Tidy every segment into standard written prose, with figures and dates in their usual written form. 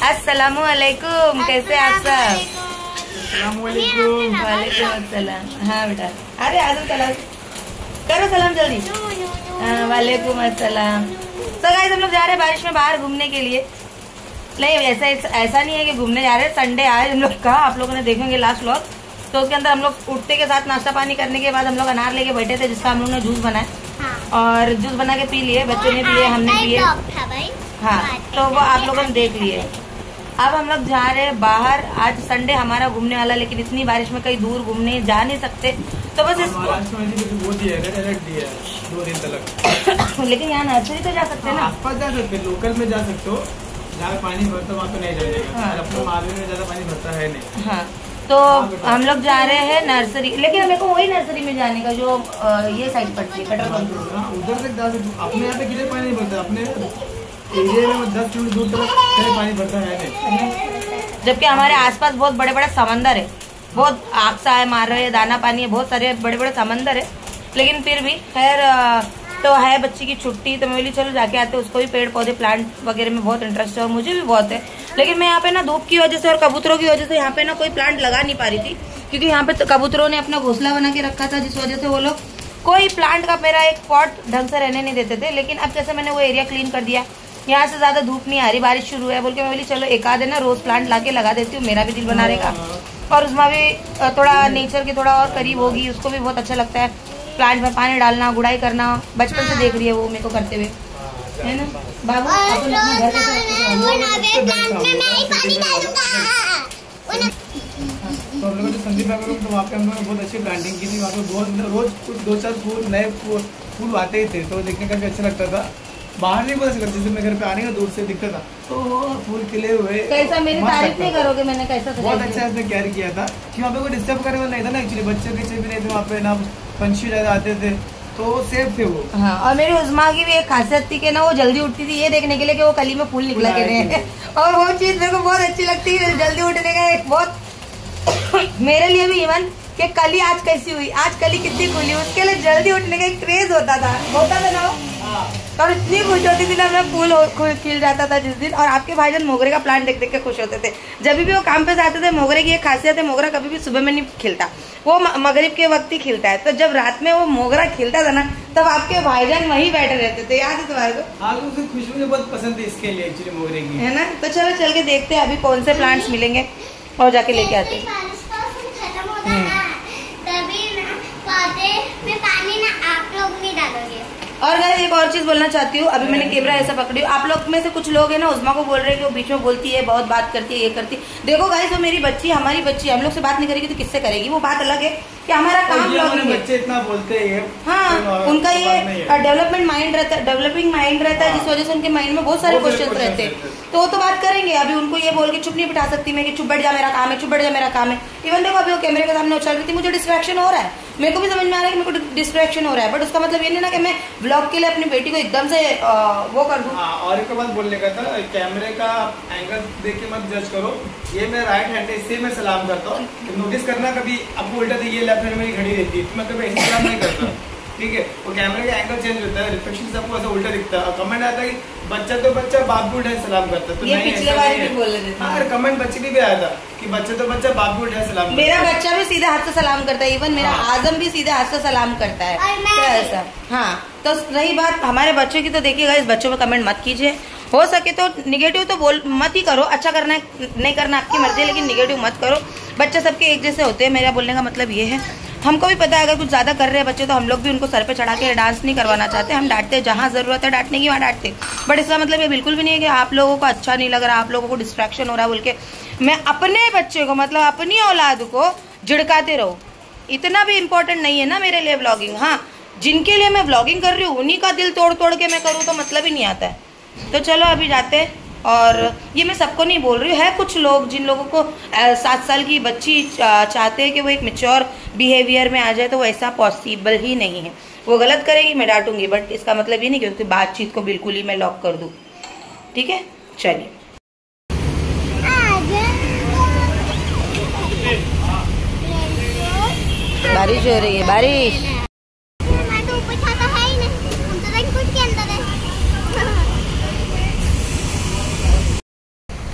अस्सलामु अलैकुम, कैसे आप सब? वालेकुम अस्सलाम। हाँ बेटा, अरे आजम सलाम करो, सलाम जल्दी। वालेकुम अस्सलाम। तो गाइस हम लोग जा रहे हैं बारिश में बाहर घूमने के लिए। नहीं ऐसा नहीं है कि घूमने जा रहे हैं, संडे आज हम लोग का, आप लोगों ने देखेंगे लास्ट व्लॉग, तो उसके अंदर हम लोग उठते के साथ नाश्ता पानी करने के बाद हम लोग अनार लेके बैठे थे, जिसका हम लोग ने जूस बनाया। हाँ। और जूस बना के पी लिए, बच्चों ने पिए, हमने पिए। हाँ, तो वो आप लोगों ने देख लिए। अब हम लोग जा रहे हैं बाहर, आज संडे हमारा घूमने वाला, लेकिन इतनी बारिश में कहीं दूर घूमने जा नहीं सकते, तो बस इसको वो दिया है 2 दिन तक। लेकिन यहाँ नर्सरी तो जा सकते हैं ना, आसपास जा सकते, लोकल में जा सकते हो, जहाँ पानी भरता वहाँ तो नहीं जाएगा। हाँ। अपने मालवे में ज्यादा पानी भरता है नहीं। हाँ, तो हम लोग जा रहे हैं नर्सरी, लेकिन मेरे को वही नर्सरी में जाने का जो ये साइड पड़ती है पेट्रोल पंप, उधर तक जा सकते। अपने यहाँ पे कितने पानी भरता है, अपने एरिया में 10 किलोमीटर दूर तक पानी भरता है नहीं। जबकि हमारे आसपास बहुत बड़े बड़े समंदर है, बहुत आगसा है, मार रहे, दाना पानी है, बहुत सारे बड़े बड़े समंदर है। लेकिन फिर भी खैर, तो है बच्ची की छुट्टी, तो मैं बोली चलो जाके आते। उसको भी पेड़ पौधे प्लांट वगैरह में बहुत इंटरेस्ट है और मुझे भी बहुत है, लेकिन मैं यहाँ पे ना धूप की वजह से और कबूतरों की वजह से यहाँ पे ना कोई प्लांट लगा नहीं पा रही थी, क्योंकि यहाँ पे तो कबूतरों ने अपना घोंसला बना के रखा था, जिस वजह से वो लोग कोई प्लांट का मेरा एक पॉट ढंग से रहने नहीं देते थे। लेकिन अब जैसे मैंने वो एरिया क्लीन कर दिया, यहाँ से ज्यादा धूप नहीं आ रही, बारिश शुरू है बोल के मैं बोली चलो एक आध है ना रोज प्लांट लाके लगा देती हूँ, मेरा भी दिल बना रहेगा और उसमें भी थोड़ा नेचर के थोड़ा और करीब होगी, उसको भी बहुत अच्छा लगता है प्लांट में पानी डालना, गुड़ाई करना। बचपन से देख रही है वो मेरे को करते हुए, है ना बाबू? अपन अपने घर तो हम लोग संदीप बाबू, तो वहाँ पे हम लोगों ने बहुत अच्छी प्लांटिंग की थी। वहाँ पे बहुत रोज कुछ 2-4 फूल नए फूल आते ही थे, तो देखने का भी अच्छा लगता था। बाहर नहीं बोल सकते, जैसे मैं घर पे आने का दूर से दिखता था, तो फूल खिले हुए। कैसा मेरी तारीफ नहीं करोगे, मैंने कैसा बहुत अच्छा इसने केयर किया था कि वहाँ पे कोई डिस्टर्ब करने वाला नहीं था ना। एक्चुअली बच्चे भी नहीं थे वहाँ पे, ना पंछी ज्यादा आते थे, तो सेफ थे वो। हाँ, और मेरी उस्मा की भी एक खासियत थी कि ना वो जल्दी उठती थी ये देखने के लिए कि वो कली में फूल निकला के नहीं, और वो चीज मेरे को बहुत अच्छी लगती है, जल्दी उठने का एक बहुत मेरे लिए भी इवन कि कली आज कैसी हुई, आज कली कितनी खुली, उसके लिए जल्दी उठने का एक क्रेज होता था ना वो। और इतनी खुश होती थी ना, मैं फूल खिल जाता था जिस दिन। और आपके भाईजान मोगरे का प्लांट देख देख के खुश होते थे, जब भी वो काम पे जाते थे। मोगरे की एक खासियत है, मोगरा कभी भी सुबह में नहीं खिलता, वो मगरिब के वक्त ही खिलता है। तो जब रात में वो मोगरा खिलता था ना, तब आपके भाईजान वहीं बैठे रहते थे, याद है तुम्हारे को? हाँ, तो खुशबू मुझे बहुत पसंद है इसके लिए एक्चुअली मोगरे की, है ना। तो चलो चल के देखते हैं अभी कौन से प्लांट्स मिलेंगे और जाके लेके आते हैं। और गाइस एक और चीज बोलना चाहती हूँ, अभी मैंने कैमरा ऐसा पकड़ी, आप लोग में से कुछ लोग है ना उस्मा को बोल रहे हैं कि वो बीच में बोलती है, बहुत बात करती है, ये करती है। देखो गाइस, वो मेरी बच्ची, हमारी बच्ची, हम लोग से बात नहीं करेगी तो किससे करेगी? वो बात अलग है कि हमारा काम बच्चे इतना बोलते हैं। हाँ, उनका ये डेवलपमेंट माइंड रहता है, डेवलपिंग माइंड रहता है, जिस वजह से उनके माइंड में बहुत सारे क्वेश्चन रहते हैं, तो वो तो बात करेंगे। अभी उनको ये बोल के चुप नहीं बिठा सकती मैं कि चुप बैठ जा मेरा काम है, चुप बैठ जा मेरा काम है। इवन देखो अभी वो कैमरे के सामने उछल रही थी, मुझे डिस्ट्रैक्शन हो रहा है, मेरे को भी समझ में आ रहा है कि मेरे को डिस्ट्रैक्शन हो रहा है, बट उसका मतलब ये नहीं ना कि मैं व्लॉग के लिए अपनी बेटी को एकदम से वो कर दूं। और एक बात बोलने का था, कैमरे का एंगल देख के मत जज करो। ये मेरा राइट हैंड है, इससे मैं सलाम करता हूँ। नोटिस करना कभी आपको उल्टा ये लेफ्ट हैंड मेरी घड़ी रहती है, मैं कभी ऐसे सलाम नहीं करता, ठीक है? वो कैमरे का एंगल चेंज होता है, रिफ्लेक्शन सबको ऐसा उल्टा दिखता है। कमेंट आता है कि बच्चा तो बच्चा बाप भी उठा सलाम करता है, तो ये पिछले बार भी बोल रहे थे। हाँ, कमेंट बच्चे भी आया था कि बच्चा तो बच्चा बाप भी उठा सलाम। मेरा बच्चा भी सीधे हाथ से सलाम करता है, इवन मेरा आजम भी सीधे हाथ से सलाम करता है, तो ऐसा। हाँ, तो रही बात हमारे बच्चों की, तो देखिएगा इस बच्चों में कमेंट मत कीजिए, हो सके तो निगेटिव तो बोल मत ही करो, अच्छा करना है नहीं करना आपकी मर्जी, लेकिन निगेटिव मत करो। बच्चे सबके एक जैसे होते हैं, मेरा बोलने का मतलब ये है। हमको भी पता है अगर कुछ ज्यादा कर रहे हैं बच्चे, तो हम लोग भी उनको सर पे चढ़ा के डांस नहीं करवाना चाहते, हम डांटते हैं जहाँ जरूरत है डांटने की वहाँ डांटते। बट इसका मतलब ये बिल्कुल भी नहीं है कि आप लोगों को अच्छा नहीं लग रहा, आप लोगों को डिस्ट्रैक्शन हो रहा है बोल के मैं अपने बच्चे को, मतलब अपनी औलाद को झिड़काते रहो, इतना भी इम्पोर्टेंट नहीं है ना मेरे लिए व्लॉगिंग। हाँ, जिनके लिए मैं व्लॉगिंग कर रही हूँ उन्हीं का दिल तोड़ तोड़ के मैं करूँ तो मतलब ही नहीं आता है। तो चलो अभी जाते हैं। और ये मैं सबको नहीं बोल रही हूँ, है कुछ लोग जिन लोगों को 7 साल की बच्ची चाहते हैं कि वो एक मैच्योर बिहेवियर में आ जाए, तो वो ऐसा पॉसिबल ही नहीं है। वो गलत करेगी, मैं डांटूंगी, बट इसका मतलब ये नहीं कि उसकी बातचीत को बिल्कुल ही मैं लॉक कर दूँ। ठीक है, चलिए। बारिश हो रही है, बारिश।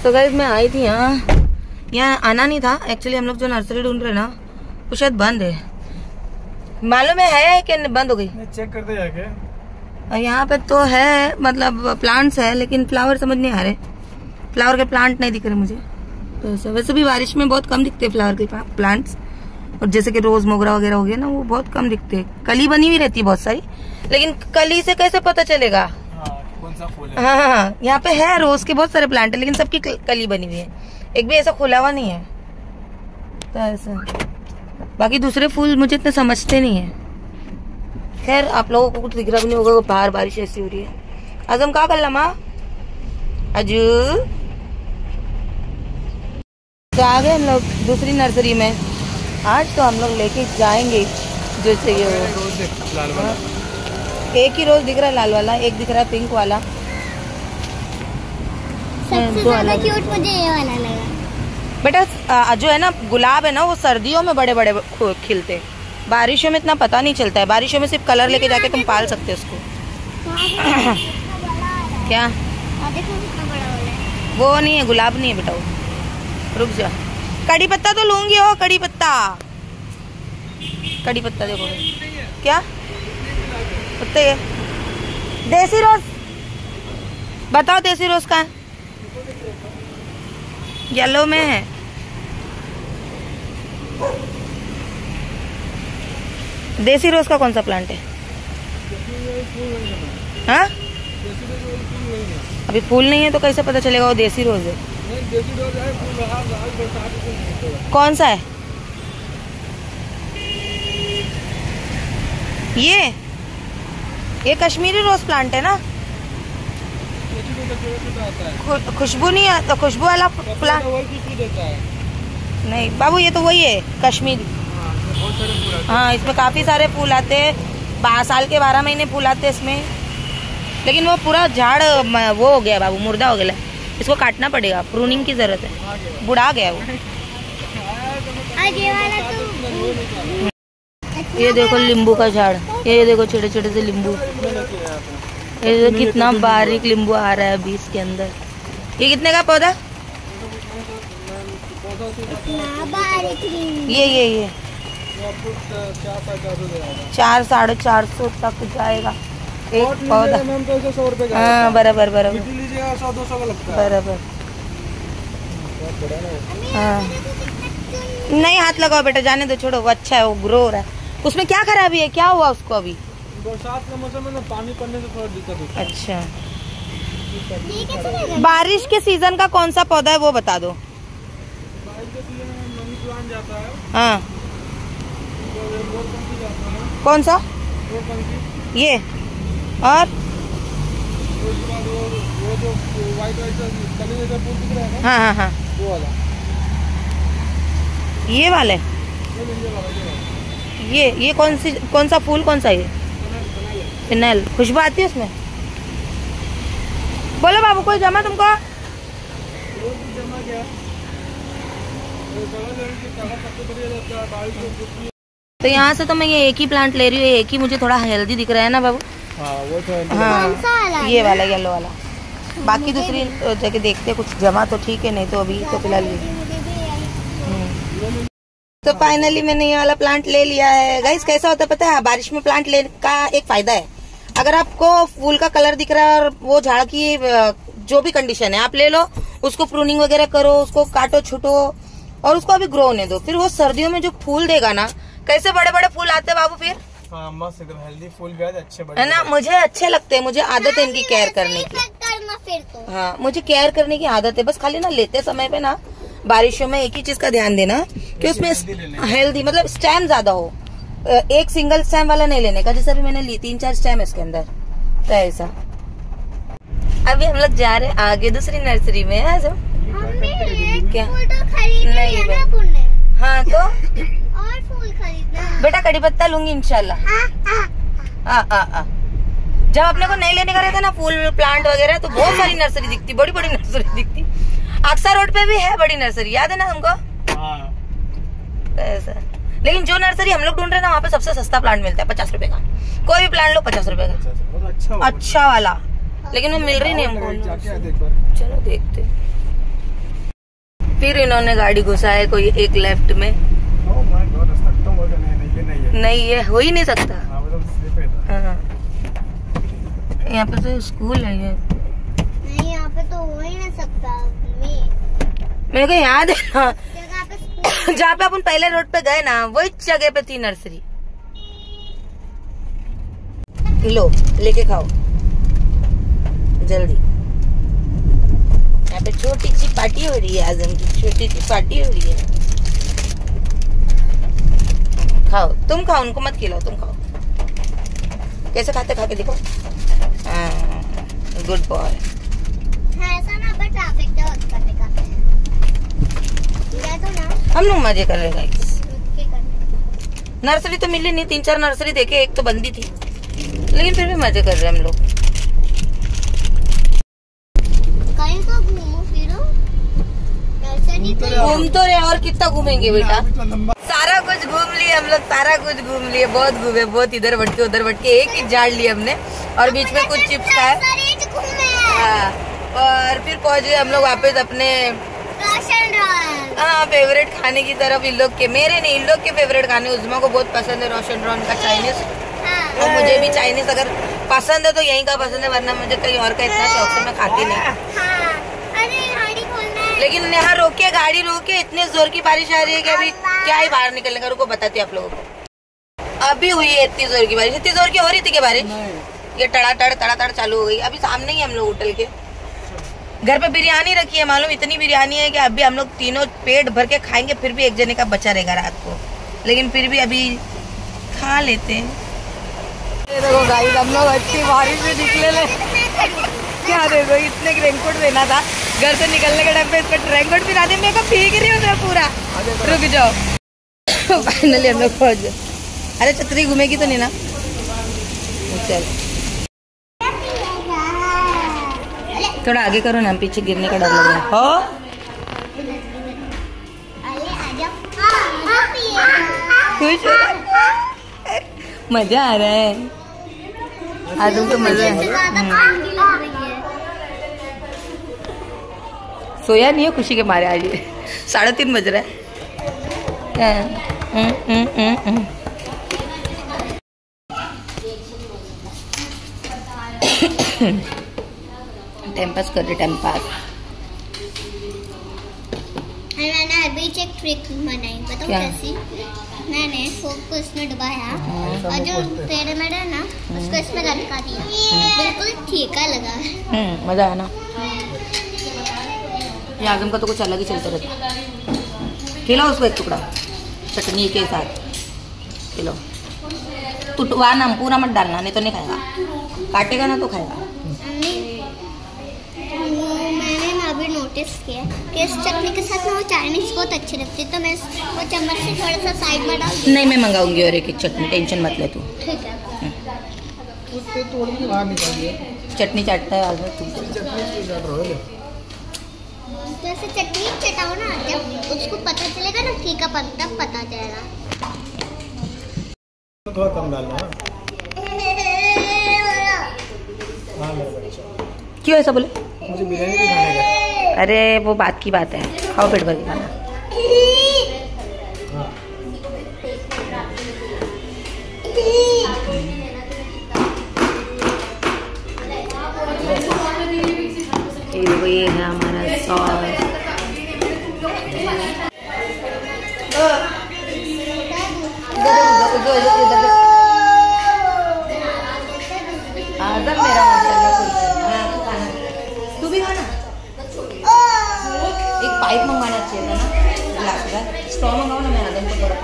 तो गाइस मैं आई थी यहाँ आना नहीं था एक्चुअली। हम लोग जो नर्सरी ढूंढ रहे ना वो शायद बंद है, मालूम है कि बंद हो गई? चेक करते जाके। और यहाँ पे तो है, मतलब प्लांट्स है लेकिन फ्लावर समझ नहीं आ रहे, फ्लावर के प्लांट नहीं दिख रहे मुझे। तो ऐसा वैसे भी बारिश में बहुत कम दिखते हैं फ्लावर के प्लांट्स, और जैसे कि रोज मोगरा वगैरह हो गया ना वो बहुत कम दिखते हैं। कली बनी हुई रहती है बहुत सारी, लेकिन कली से कैसे पता चलेगा कौन सा फूल है? हाँ, यहाँ पे है रोज के बहुत सारे प्लांट है लेकिन सबकी कली बनी हुई है, एक भी ऐसा खुला हुआ नहीं है। तो ऐसा बाकी दूसरे फूल मुझे इतने समझते नहीं है। खैर आप लोगों को कुछ दिख रहा भी नहीं होगा, बाहर बारिश ऐसी हो रही है। आजम क्या कर ला अजू। तो आ गए हम लोग दूसरी नर्सरी में। आज तो हम लोग लेके जाएंगे जो चाहिए वो। लाल वाला एक ही रोज दिख रहा है लाल वाला, एक दिख रहा है पिंक वाला। सबसे ज्यादा क्यूट मुझे ये वाला लगा। बेटा जो है ना गुलाब है ना वो सर्दियों में बड़े बड़े खिलते, बारिशों में इतना पता नहीं चलता है। बारिशों में सिर्फ कलर लेके जाके तुम पाल सकते हो उसको। क्या देखो कितना बड़ा वाला है। वो नहीं है, गुलाब नहीं है बेटा वो। रुक जा, कड़ी पत्ता तो लूंगी। हो कड़ी पत्ता, कड़ी पत्ता देखो क्या पत्ते है। देसी रोज बताओ, देसी रोज का है? येलो में है। देसी रोज का कौन सा प्लांट है? हाँ अभी फूल नहीं है तो कैसे पता चलेगा वो देसी रोज है? देसी रोज है, फूल कौन सा है ये कश्मीरी रोज प्लांट है ना? खुशबू नहीं आता, खुशबू वाला प्लांट नहीं बाबू, ये तो वही है कश्मीरी। हाँ इसमें काफी सारे फूल आते हैं, साल के 12 महीने फूल आते हैं इसमें, लेकिन वो पूरा झाड़ वो हो गया बाबू, मुर्दा हो गया। इसको काटना पड़ेगा, प्रूनिंग की जरूरत है, बुढ़ा गया वो। ये वाला तो ये देखो नींबू का झाड़, ये देखो छोटे छोटे से नींबू, ये देखो कितना बारीक नींबू आ रहा है अभी इसके अंदर। ये कितने का पौधा? ये 400-450 तक जाएगा एक पौधा। हाँ बराबर बराबर बराबर। हाँ नहीं हाथ लगाओ बेटा, जाने दो, छोड़ो, वो अच्छा है, वो ग्रो हो रहा है। उसमें क्या खराबी है, क्या हुआ उसको अभी? बरसात का मौसम है ना, पानी पड़ने से थोड़ा दिक्कत होती है। अच्छा बारिश के सीजन का कौन सा पौधा है वो बता दो। बारिश के सीजन में मनी प्लांट जाता है। हाँ कौन सा? ये और उसके बाद वो जो व्हाइट कली जैसा फूल दिख रहा है ना, हाँ हाँ हाँ वो वाला, ये वाले। ये कौन सा फूल, कौन सा ये? फिनाइल। खुशबू आती है उसमें? बोलो बाबू कोई जमा तुमको? तो यहाँ से तो मैं ये एक ही प्लांट ले रही हूँ, एक ही मुझे थोड़ा हेल्दी दिख रहा है ना बाबू? हाँ वो तो हाँ ये वाला येलो वाला। बाकी दूसरी जगह देखते हैं, कुछ जमा तो ठीक है, नहीं तो अभी तो फिलहाल तो फाइनली मैंने ये वाला प्लांट ले लिया है। गाइस कैसा होता है पता है, बारिश में प्लांट लेने का एक फायदा है, अगर आपको फूल का कलर दिख रहा है और वो झाड़ की जो भी कंडीशन है आप ले लो, उसको प्रूनिंग वगैरह करो, उसको काटो छुटो और उसको अभी ग्रो होने दो। फिर वो सर्दियों में जो फूल देगा ना, कैसे बड़े बड़े फूल आते हैं बाबू फिर। हाँ मस्त एकदम हेल्दी फूल भी आते, अच्छे बड़े है ना, मुझे अच्छे लगते हैं, मुझे आदत है इनकी केयर करने की। फिर तो हाँ मुझे केयर करने की आदत है, बस खाली ना लेते समय पे ना बारिशों में एक ही चीज का ध्यान देना कि उसमें हेल्दी मतलब स्टेम ज्यादा हो, एक सिंगल स्टेम वाला नहीं लेने का, जैसे अभी मैंने ली 3-4 स्टेम इसके अंदर, तो ऐसा। अभी हम लोग जा रहे हैं आगे दूसरी नर्सरी में। आ जाओ। क्या नहीं? हाँ तो और फूल खरीदना बेटा, कड़ी पत्ता लूंगी इंशाल्लाह। जब अपने को नहीं लेने का रहता ना फूल प्लांट वगैरह, तो बहुत सारी नर्सरी दिखती, बड़ी बड़ी नर्सरी दिखती। अक्सर रोड पे भी है बड़ी नर्सरी, याद है ना हमको? ऐसा। लेकिन जो नर्सरी हम लोग ढूंढ रहे हैं ना, वहाँ पे सबसे सस्ता प्लांट मिलता है 50 रुपए का। कोई भी प्लांट लो 50 रुपए का, अच्छा वाला, लेकिन वो मिल रही नहीं हमको। चलो देखते। फिर इन्होंने गाड़ी घुसा है कोई एक लेफ्ट में। नहीं ये हो ही नहीं सकता। हाँ। यहाँ पे तो स्कूल है ये। नहीं यहाँ पे तो हो ही नहीं सकता। मेरे को याद है ना जगह पे स्कूल जहाँ पे अपन पहले रोड पे गए ना वही जगह पे थी नर्सरी। लो लेके खाओ जल्दी। यहाँ पे छोटी सी पार्टी हो रही है, आजम की छोटी सी पार्टी हो रही है। खाओ तुम खाओ, उनको मत खिलाओ, तुम खाओ। कैसे खाते खा के देखो। Good boy. ऐसा ना पर ट्रैफिक का वक्त करने का तो ना हम लोग मजे कर रहे हैं गाइस। रुक के करने। नर्सरी तो मिली नहीं, 3-4 नर्सरी देखे, एक तो बंदी थी, लेकिन फिर भी मजे कर रहे हैं हम लोग। कहीं तो घूमो फिरो, नर्सरी घूम तो रहे और कितना घूमेंगे बेटा। सारा कुछ घूम लिए हम लोग, सारा कुछ घूम लिए, बहुत घूमे, बहुत इधर बढ़ के उधर बढ़ के, एक ही झाड़ लिए हमने और बीच में कुछ चिप्स खाए। हाँ, और फिर पहुंचे हम लोग वापस अपने हाँ फेवरेट खाने की तरफ। इन लोग के, मेरे नहीं, इन लोग के फेवरेट खाने। उज़्मा को बहुत पसंद है रोशन रॉन का चाइनीज, और मुझे भी चाइनीज अगर पसंद है तो यहीं का पसंद है, वरना मुझे कहीं और का इतना शौक से मैं खाती नहीं। लेकिन यहाँ रोके, गाड़ी रोके, इतने जोर की बारिश आ रही है कि अभी क्या ही बाहर निकलने का। रुको बताती आप लोगों को। अभी हुई है इतनी जोर की बारिश। इतनी जोर की हो रही थी क्या बारिश? ये तड़ातड़ चालू हो गई। अभी सामने ही हम लोग होटल के घर पे बिरयानी रखी है, मालूम इतनी बिरयानी है कि अभी हम लोग तीनों पेट भर के खाएंगे, फिर भी एक जने का बचा रहेगा रात को, लेकिन फिर भी अभी खा लेते हैं। देखो गाइस हम लोग अच्छी बारिश में निकले ले। क्या देखो इतने रेनकोट देना था, घर से निकलने के टाइम पे इसका रेनकोट पिला दे। मेरे को भीग रही हूँ मैं पूरा। रुक जाओ। फाइनली हम लोग पहुंच गए। अरे छतरी घूमेगी तो नहीं ना? चल थोड़ा आगे करो ना, पीछे गिरने का डर लग रहा है। हो खुश हो रहा है? मजा आ रहा है आज तुमको, मजा है। सोया नहीं है खुशी के मारे आज। 3:30 बज रहा है। टाइम पास कर रहे, टाइम पास। मैंने अभी एक ट्रिक बनाई, बताओ कैसी। मैंने फोक को इसमें डुबाया और जो टेढ़े मेढ़े ना उसको इसमें लटका दिया, बिल्कुल ठीका लगा। मजा आया ना। ये आजम का तो कुछ अलग ही चलता रहता। खिलाओ उसको एक टुकड़ा चटनी के साथ, खिलाओ। टुटवा ना, पूरा मत डालना, नहीं तो नहीं खाएगा। काटेगा ना तो खाएगा। मैंने ना अभी नोटिस किया कि इस चटनी के साथ ना वो चाइनीज बहुत अच्छी लगती है, तो मैं वो चम्मच से थोड़ा सा साइड में डाल दूँ। नहीं मैं मंगाऊंगी और एक चटनी, टेंशन मत ले तू। ठीक है। चटनी चाटता है आज में तू। तो ऐसे चटनी चटाओ ना, जब उसको पता चलेगा ना ठीका तब पता चलेगा। थोड़ा कम डालना। क्यों ऐसा बोले? मुझे बिरयानी भी खाने का। अरे वो बात की बात है, खाओ पेट भर के खाना। ये है हमारा सॉस। आदम मेरा तू भी खाना। एक पाइप मंगवाना चाहिए था ना, ग्लास का स्ट्रॉ मंगाओ ना। मैं आदम को थोड़ा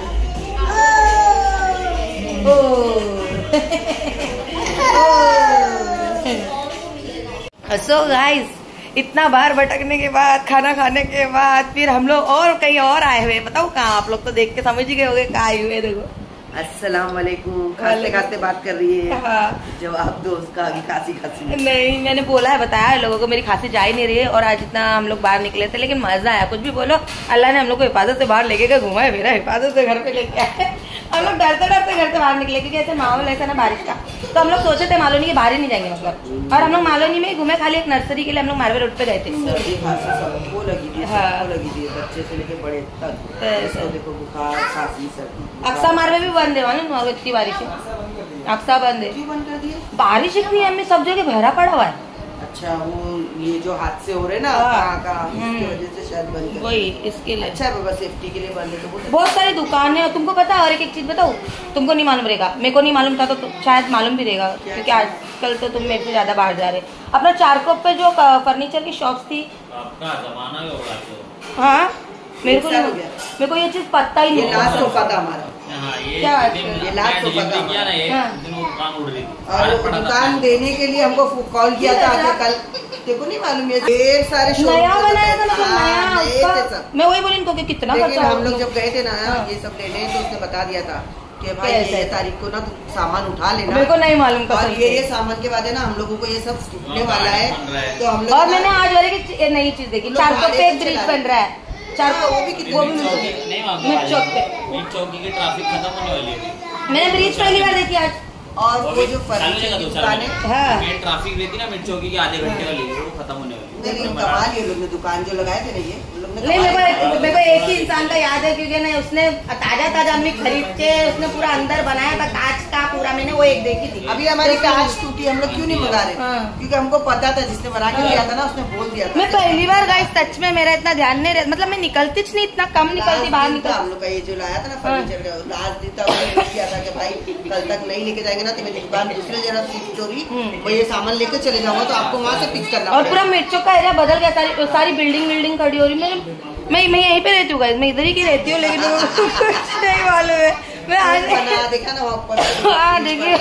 सो गाइस, इतना बाहर भटकने के बाद, खाना खाने के बाद, फिर हम लोग और कहीं और आए हुए। बताओ कहाँ? आप लोग तो देख के समझ ही गए होंगे कहाँ आए हुए। देखो अस्सलाम वालेकुम। खाते खाते बात कर रही है। हाँ। जवाब दो उसका, अभी खांसी नहीं मैंने बोला है, बताया लोगों को मेरी खांसी जा ही नहीं रही है। और आज इतना हम लोग बाहर निकले थे, लेकिन मजा आया। कुछ भी बोलो, अल्लाह ने हम लोग को हिफाजत से बाहर लेके गए, घुमाए फिरा, हिफाजत से घर पे लेके आए। हम लोग डरते डरते घर से बाहर निकले, क्योंकि ऐसे माहौल ऐसा ना बारिश का, तो हम लोग सोचे थे मालोनी के बाहर ही नहीं जाएंगे मतलब। और हम लोग मालोनी में घूमे, खाली एक नर्सरी के लिए हम लोग मारवे रोड पे गए थे। वो लगी थी। हाँ। लगी थी बच्चे से लेके बड़े तक। ऐसा। देखो बुखार खांसी सर्दी। अक्सा मार में भी बंद है मालूम है, इतनी बारिश है। अक्सा बंद है, क्यों बंद कर दिए? बारिश इतनी है, हमें सब जगह बहरा पड़ा हुआ है। अच्छा वो ये जो हादसे हो रहे ना हाँ। कहाँ इसकी वजह से शायद बंद कर वही दिए। इसके लिए अच्छा है बाबा, सेफ्टी के लिए बंद है तो बहुत सारी दुकान है। तुमको पता है, और एक चीज बताऊँ, तुमको नहीं मालूम रहेगा, मेरे को नहीं मालूम था तो शायद मालूम भी रहेगा, क्योंकि आजकल तो तुम मेरे से ज्यादा बाहर जा रहे। अपना चारकोप पे जो फर्नीचर की शॉप्स थी, आपका जमाना होगा तो। हाँ मेरे को एक साल हो गया। मेरे को ये चीज पता ही ये नहीं लास्ट था। सोफा था हमारा। हाँ, क्या बात दिन कर- ये लास्ट मैं सोफा डिलीवरी था। किया ना, एक हाँ। दिन वो दुकान उड़ रही थी। और वो दुकान देने के लिए हमको कॉल किया था आके कल। देखो नहीं मालूम है ढेर सारे showroom नया से बनाया था ना, हाँ, नया नए थे उसका। सब। मैं वही बोली इनको कि कितना लेकिन खर्चा हम लोग होगा। जब गए थे ना हाँ। ये सब लेने तो उसने बता दिया था कि भाई कैसे? ये तारीख को ना तुम सामान उठा लेना। मेरे को नहीं मालूम और कसम ये से। सामान के बाद है ना हम लोगों को ये सब टूटने हाँ, वाला है बन रहा है। तो हम लोग और मैंने आज वाले की नई चीज देखी, हम लोग चारकोप पे गाड़ी एक से ब्रिज चला बन रहा है। चारकोप वो भी कितनी वो भी मिर्च मिर्च चौकी। नहीं मांगो मिर्च चौक पे। मिर्च चौकी की ट्रैफिक खत्म होने वाली है। मैंने ब्रिज पहली बार देखी आज। और वो जो फर्नीचर की दुकान है हाँ। मेन ट्रैफिक रहती ना मिर्च चौकी की आधे घंटे वाली, वो खत्म होने वाली है। नहीं कमाल ये लोग ने दुकान जो लगाए थे ना ये उन लोग ने नहीं, कमाल किया। मेरे को एक ही इंसान का याद है, क्योंकि ना उसने ताजा अम्मी खरीद के उसने पूरा अंदर बनाया था कांच का पूरा, मैंने वो एक देखी थी। अभी हमारी कांच टूटी, हम लोग क्यों नहीं मंगा रहे? हाँ। क्योंकि हमको पता था जिसने बना के दिया था ना उसने बोल दिया था। मैं पहली बार गाइस सच में मेरा इतना ध्यान नहीं रहता, मतलब मैं निकलती नहीं, इतना कम निकलती, बाहर लास्ट दिन था हम निकल। लोग का ये जो लाया था ना फर्नीचर का लास्ट दिन था, उसने किया था कि भाई कल तक नहीं लेके जाएंगे ना तो मेरी दुकान दूसरे जगह शिफ्ट होगी, मैं ये सामान लेके चले जाऊंगा तो आपको वहाँ से पिक करना और पूरा पड़ेगा। मिर्चों का एरिया बदल गया, सारी बिल्डिंग खड़ी हो रही। मैं यहीं पे रहती हूँ गाइस, मैं इधर ही की रहती हूँ, लेकिन मेरे को कुछ नहीं मालूम है। मैं आज बना देखा ना वहाँ पर हाँ, देखिए।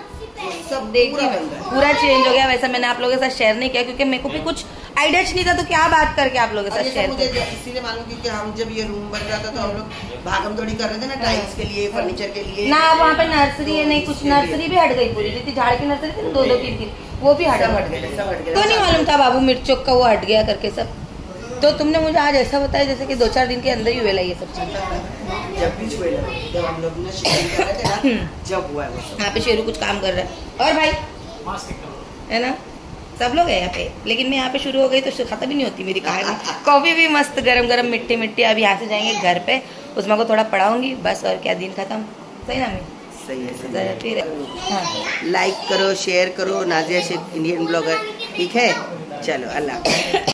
सब देखिए पूरा बन रहा है। पूरा चेंज हो गया। वैसे मैंने आप लोगों के साथ शेयर नहीं किया क्योंकि मेरे को भी कुछ आइडिया नहीं था, तो क्या बात करके आप लोगों के और साथ ये शेयर सब मुझे इसीलिए मालूम क्योंकि हम जब ये रूम बन रहा था तो हम लोग भागम दौड़ी कर रहे थे ना टाइल्स के लिए फर्नीचर के लिए ना। वहाँ पे नर्सरी है नहीं, कुछ नर्सरी भी हट गई पूरी, जितनी झाड़ की नर्सरी थी ना 2-2 3-3 वो भी हट सब हट गई। गए सब हट गए। तो नहीं मालूम था बाबू मिर्चों का वो हट गया करके सब। तो तुमने मुझे आज ऐसा बताया जैसे कि 2-4 दिन के अंदर ही हुए ये सब चीज। जब भी छुए लगे, जब हम लोग ने शिफ्टिंग कर रहे थे ना जब हुआ है वो सब। यहाँ पे शेरू कुछ काम कर रहा है और भाई है ना, सब लोग है यहाँ पे। लेकिन मैं यहाँ पे शुरू हो गई तो खत्म ही नहीं होती मेरी कहानी। कॉफी भी मस्त गरम मिट्टी। अब यहाँ से जाएंगे घर पे, उसमें को थोड़ा पढ़ाऊंगी बस, और क्या दिन खत्म। सही ना मैं सही है फिर हाँ। लाइक करो शेयर करो नाजिया शेख इंडियन ब्लॉगर, ठीक है? चलो अल्लाह।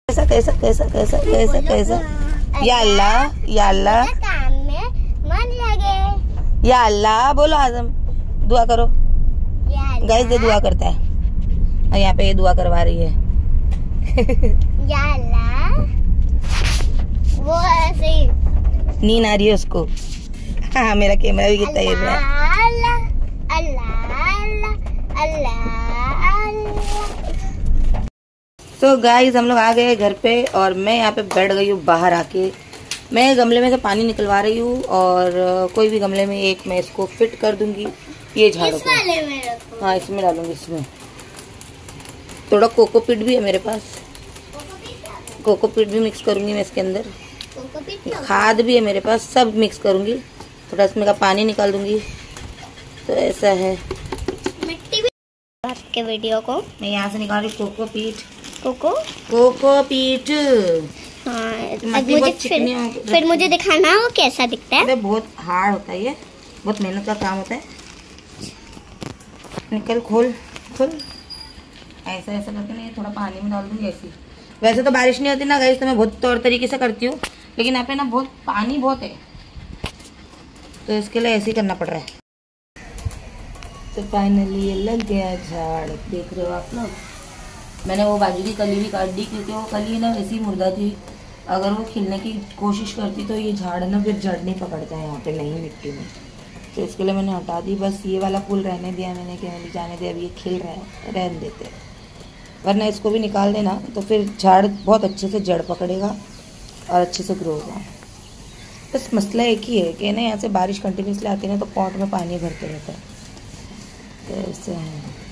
कैसा या अल्लाह काम में मन लगे। या अल्लाह बोलो आजम, दुआ करो। या गाइस ये दुआ करता है और यहाँ पे ये दुआ करवा रही है। या अल्लाह, वो ऐसे ही नींद आ रही है उसको। हाँ मेरा कैमरा भी कितना ये रहा है। अल्लाह अल्लाह अल्लाह अल्लाह। तो गाइस हम लोग आ गए घर पे और मैं यहाँ पे बैठ गई हूँ बाहर आके। मैं गमले में से पानी निकलवा रही हूँ और कोई भी गमले में एक मैं इसको फिट कर दूंगी ये झाड़ू इस को। वाले में रखो। हाँ इसमें डालूंगी। इसमें थोड़ा कोकोपीट भी है मेरे पास, कोकोपीट भी मिक्स करूंगी मैं इसके अंदर। खाद भी है मेरे पास, सब मिक्स करूंगी। थोड़ा इसमें का पानी निकाल दूंगी। तो ऐसा है मिट्टी भी आपके वीडियो को मैं यहाँ से निकाल रही हूँ कोकोपीट। हाँ, अब मट्टी मुझे बहुत चिकनी हो- फिर मुझे दिखाना वो कैसा दिखता है। अरे बहुत हार्ड होता है ये, बहुत मेहनत का काम होता है। निकल खोल ऐसा करके नहीं, थोड़ा पानी में डाल दूंगी ऐसी। वैसे तो बारिश नहीं होती ना गाइस, तो मैं बहुत तौर तरीके से करती हूँ, लेकिन यहाँ पे ना बहुत पानी बहुत है तो इसके लिए ऐसे ही करना पड़ रहा है। तो फाइनली ये लग गया झाड़, देख रहे हो आप लोग। मैंने वो बाजू की कली भी काट दी क्योंकि वो कली ना वैसी मुर्दा थी, अगर वो खिलने की कोशिश करती तो ये झाड़ ना फिर जड़ नहीं पकड़ता है यहाँ पे नई मिट्टी में, तो इसके लिए मैंने हटा दी। बस ये वाला फूल रहने दिया मैंने कि अभी जाने दे, अभी ये खिल रहा है रहने देते, वरना इसको भी निकाल देना तो फिर झाड़ बहुत अच्छे से जड़ पकड़ेगा और अच्छे से ग्रो होगा। बस मसला एक ही है कि ना यहाँ से बारिश कंटिन्यूसली आती है ना तो पॉट में पानी भरते रहता है, तो ऐसे है।